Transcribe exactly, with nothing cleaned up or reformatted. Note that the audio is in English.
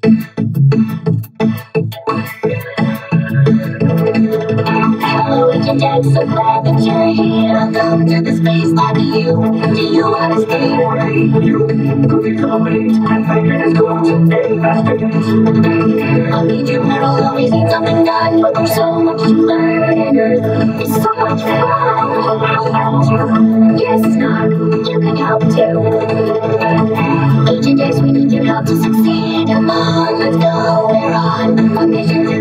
Hello, Agent X, so glad that you're here. Welcome to the space lab. You, do you wanna stay? You, goofy comedies, and fighters go today, faster days. I'll need your metal, always need something done, but there's so much to learn, and Earth is so much fun. Yes, Snark, you can help too. Agent X, we need your help to succeed. Come on, let's go, we're on a mission to